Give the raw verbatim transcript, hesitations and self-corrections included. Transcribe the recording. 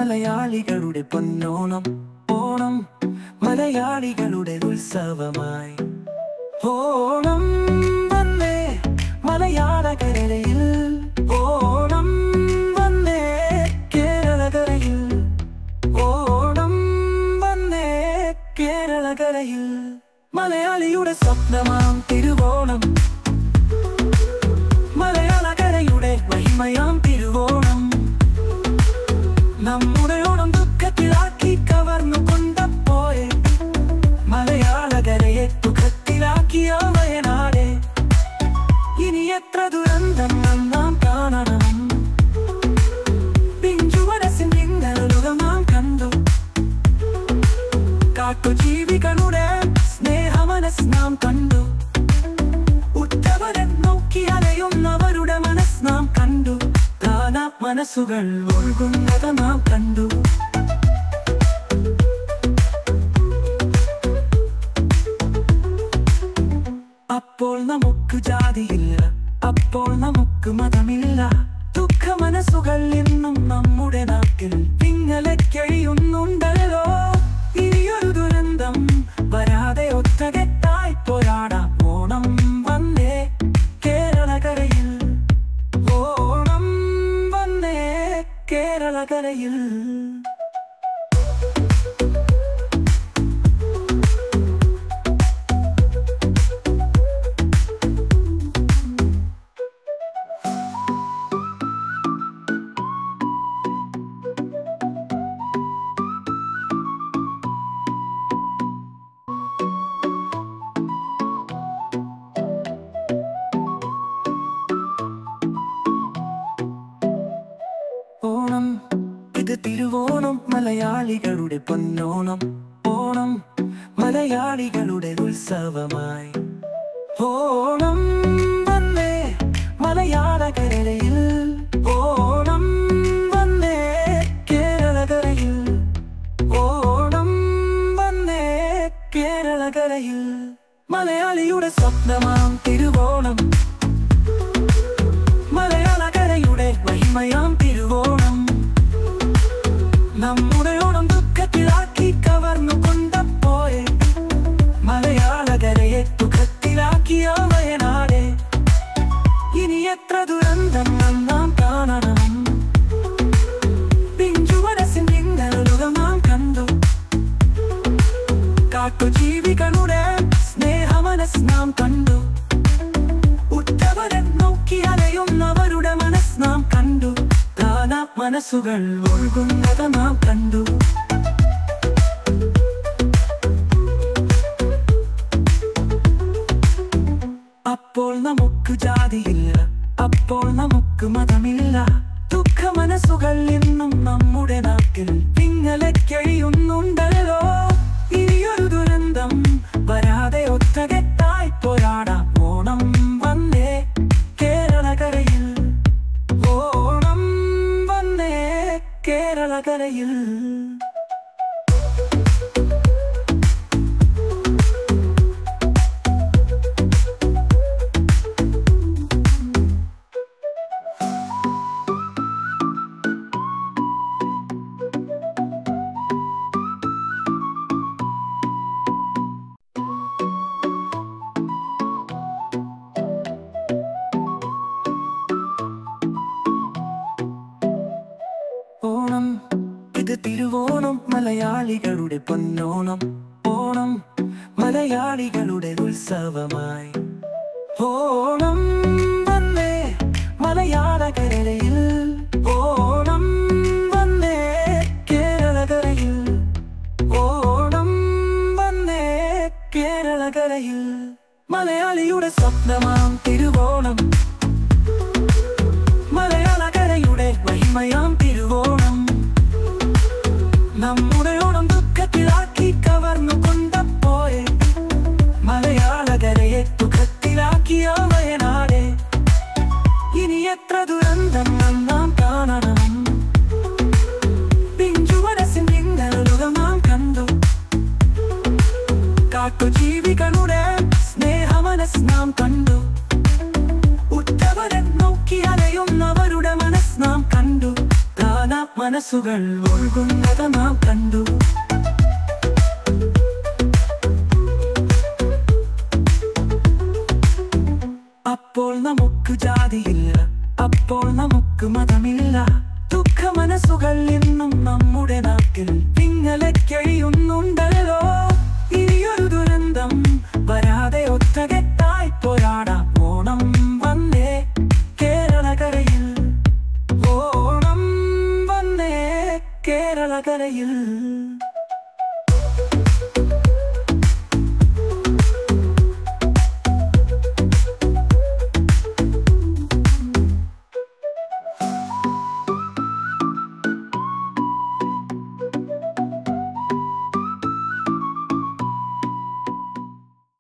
മലയാളികളുടെ പൊന്നോണം. ഓണം മലയാളികളുടെ ഉത്സവമായി. ഓണം വന്നേ മലയാളക്കരയിൽ, ഓണം വന്നേ കേരളക്കരയിൽ, ഓണം വന്നേ കേരളക്കരയിൽ. മലയാളിയുടെ സ്വപ്നമാം തിരുവോണം, മലയാളക്കരയുടെ മഹിമയാം തിരുവോണം. നമ്മുടെ ഓണം ദുഃഖത്തിലാക്കി കവർന്നു കൊണ്ടപ്പോയെ, മലയാളക്കരയെ ദുഃഖത്തിലാക്കിയ വയനാടെ. ഇനി എത്ര ദുരന്തങ്ങൾ നാം കാണണം, പിഞ്ചുമനസ്സിൻ പിന്നലുകൾ നാം കണ്ടു. കാട്ടുജീവികളുടെ സ്നേഹമനസ് നാം കണ്ടു, ഉറ്റവരെ നോക്കി അലയുന്നവരുടെ മനസ് നാം കണ്ടു. താനാ മനസ്സുകൾ ഒഴുകുന്നത് നാം കണ്ടു. അപ്പോൾ നമുക്ക് ജാതിയില്ല, അപ്പോൾ നമുക്ക് മതമില്ല. ദുഃഖ മനസ്സുകൾ ഇന്നും നമ്മുടെ നാട്ടിൽ പിങ്ങളെ കഴിയുന്നുണ്ടല്ലോ. ഇനിയൊരു ദുരന്തം വരാതെ ഒറ്റകെട്ടായി പോരാടാം. ഓണം വന്നേ കേരളക്കരയിൽ, ഓണം വന്നേ കേരളക്കരയിൽ. ഓണം ഇത് തിരുവോണം, മലയാളികളുടെ പൊന്നോണം. ഓണം മലയാളികളുടെ ഉത്സവമായി. ഓണം വന്നേ മലയാളക്കരയിൽ, ഓണം വന്നേ കേരളക്കരയിൽ, ഓണം വന്നേ കേരളക്കരയിൽ. മലയാളിയുടെ സ്വപ്നമാം തിരുവോണം, മലയാളക്കരയുടെ മഹിമയാം തിരുവോണം. നമ്മുടെ ഓണം ദുഃഖത്തിലാക്കി കവർന്നു കൊണ്ടപ്പോയെ, മലയാളക്കരയെ ദുഃഖത്തിലാക്കിയ വയനാടെ. ഇനി എത്ര ദുരന്തങ്ങൾ നാം കാണണം, പിഞ്ചുമനസ്സിൻ പിന്നലുകൾ നാം കണ്ടു. കാട്ടുജീവികളുടെ സ്നേഹമനസ് നാം കണ്ടു, ഉറ്റവരെ നോക്കി അലയുന്നവരുടെ മനസ് നാം കണ്ടു. താനാ മനസ്സുകൾ ഒഴുകുന്നത് നാം കണ്ടു. അപ്പോൾ നമുക്ക് ജാതിയില്ല, അപ്പോൾ നമുക്ക് മതമില്ല. ദുഃഖ മനസ്സുകൾ ഇന്നും നമ്മുടെ നാട്ടിൽ പിങ്ങളെ കഴിയുന്നുണ്ടല്ലോ. ഇനിയൊരു ദുരന്തം വരാതെ ഒറ്റകെട്ടായി പോരാടാം. ഓണം വന്നേ കേരളക്കരയിൽ, ഓണം വന്നേ കേരളക്കരയിൽ. ഓണം ഇത് തിരുവോണം, മലയാളികളുടെ പൊന്നോണം. ഓണം മലയാളികളുടെ ഉത്സവമായി. ഓണം വന്നേ മലയാളക്കരയിൽ, ഓണം വന്നേ കേരളക്കരയിൽ, ഓണം വന്നേ കേരളക്കരയിൽ. മലയാളിയുടെ സ്വപ്നമാം തിരുവോണം, മലയാളക്കരയുടെ മഹിമയാം തിരുവോണം. നമ്മുടെ ഓണം ദുഃഖത്തിലാക്കി കവർന്നു കൊണ്ടപ്പോയെ, മലയാളക്കരയെ ദുഃഖത്തിലാക്കിയ വയനാടെ. ഇനി എത്ര ദുരന്തങ്ങൾ നാം കാണണം, പിഞ്ചുമനസ്സിൻ പിന്നലുകൾ നാം കണ്ടു. കാട്ടുജീവികളുടെ സ്നേഹമനസ് നാം കണ്ടു, ഉറ്റവരെ നോക്കി അലയുന്നവരുടെ മനസ് നാം കണ്ടു. താനാ മനസ്സുകൾ ഒഴുകുന്നത് നാം കണ്ടു. അപ്പോൾ നമുക്ക് ജാതിയില്ല, അപ്പോൾ നമുക്ക് മതമില്ല. ദുഃഖ മനസ്സുകൾ ഇന്നും നമ്മുടെ നാട്ടിൽ പിങ്ങലെ കഴിയുന്നുണ്ടല്ലോ.